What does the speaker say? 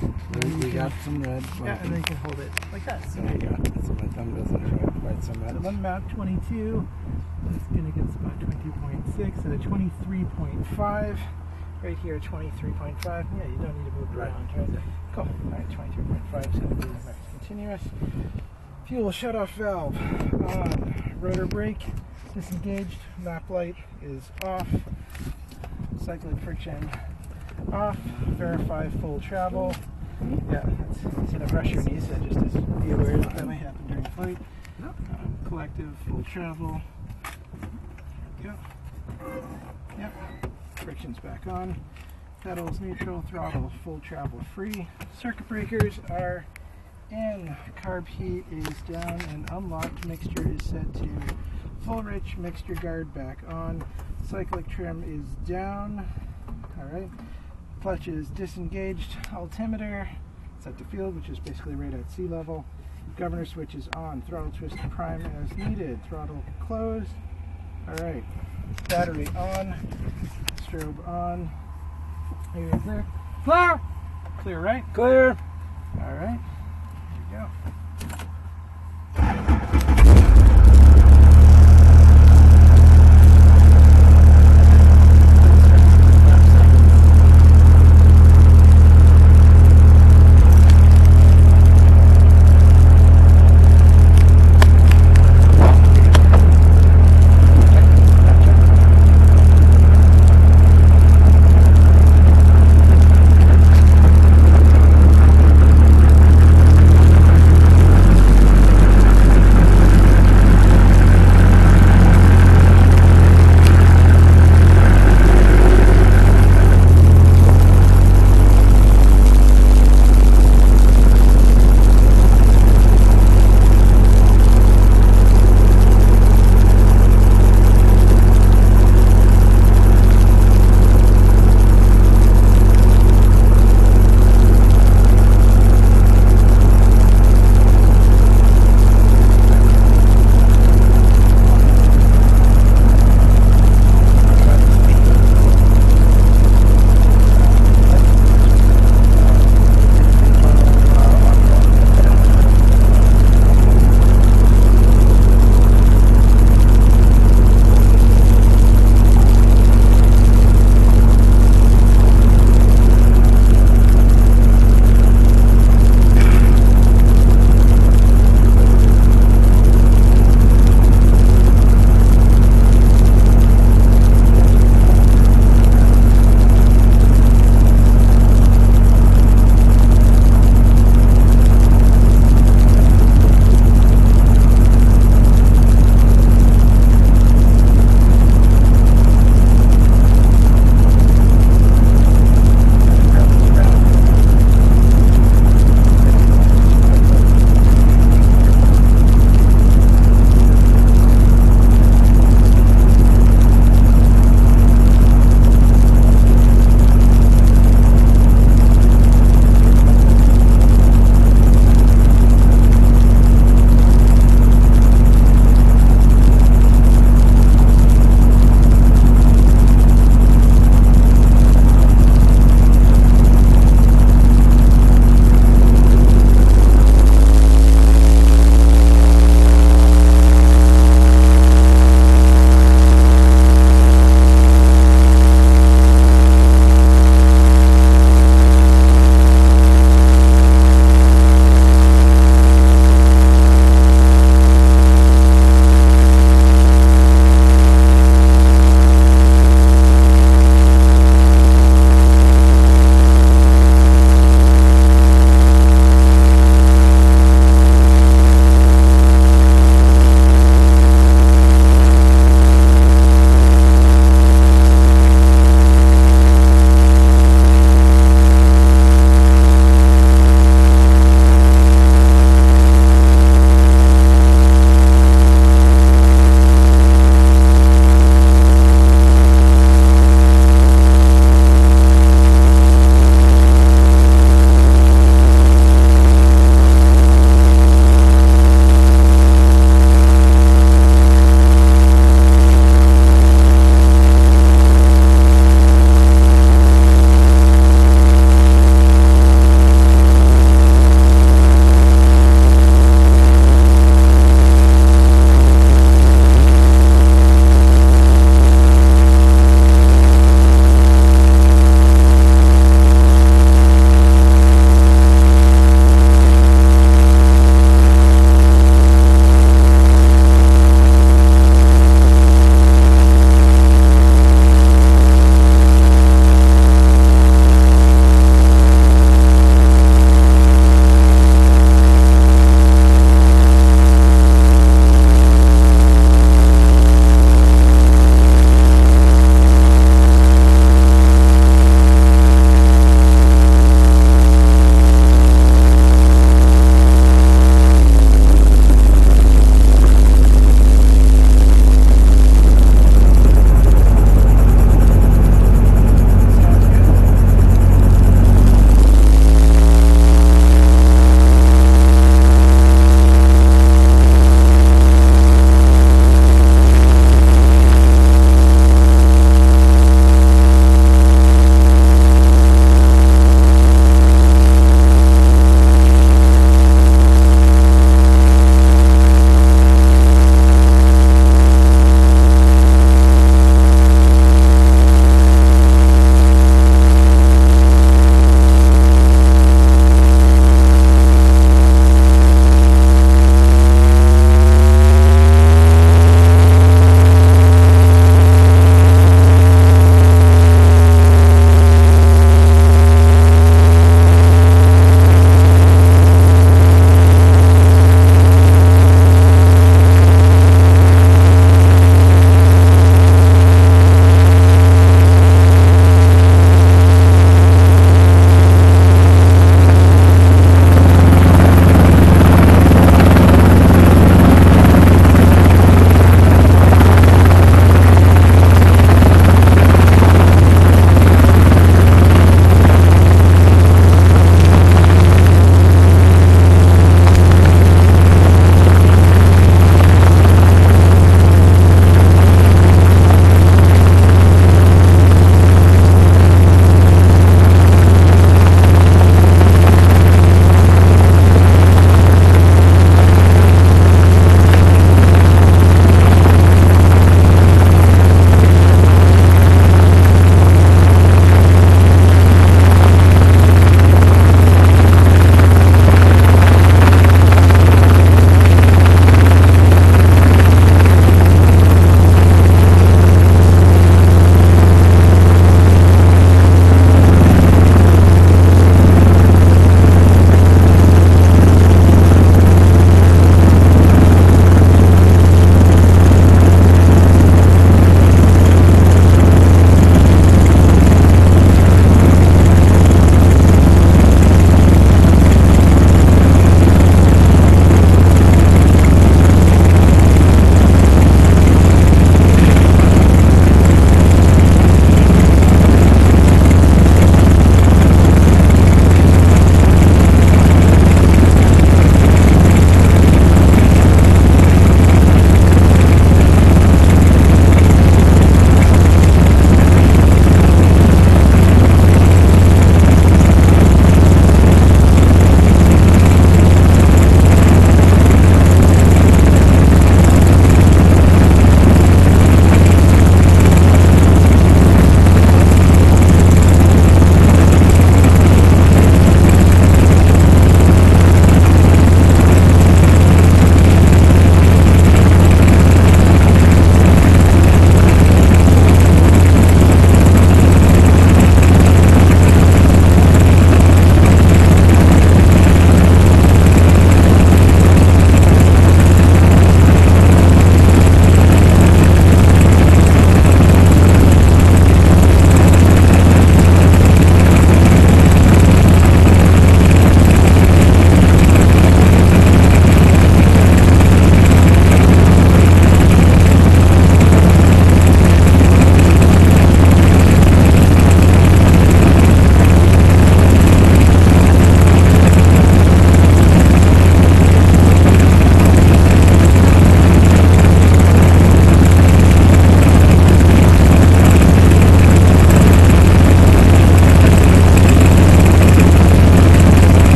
We got some red. Yeah, and then you can hold it like that. So there you go. So my thumb doesn't show quite so much. So one map 22. It's going to get spot 22.6 and a 23.5. Right here, 23.5. Yeah, you don't need to move it around, right? Cool. All right, 23.5 is going to be continuous. Fuel shutoff valve on. Rotor brake disengaged. Map light is off. Cyclic friction off. Verify full travel. Yeah, instead of rush your knees, that just is be aware that might happen during flight. Collective full travel. There we go. Yep. Friction's back on. Pedals neutral. Throttle full travel free. Circuit breakers are in. Carb heat is down and unlocked. Mixture is set to full rich. Mixture guard back on. Cyclic trim is down. Alright. Clutch is disengaged. Altimeter set to field, which is basically right at sea level. Governor switch is on. Throttle twist prime as needed. Throttle closed. Alright. Battery on. Strobe on. Are you clear? Clear! Clear, right? Clear! Alright. Here we go.